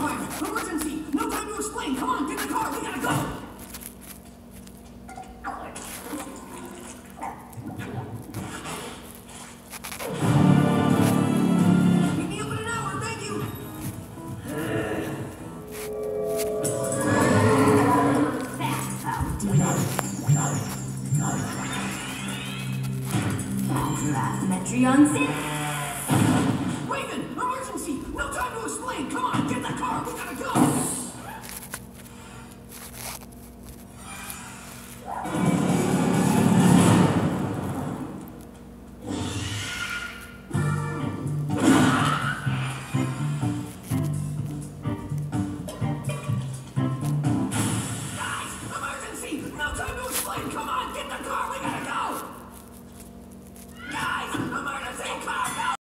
fire! Emergency! No time to explain! Come on, get in the car! We gotta go! Meet me up in an hour, thank you! That's how do it. Metreon 6! Raven! Emergency! No time to explain! Come on, get in the car! We gotta go!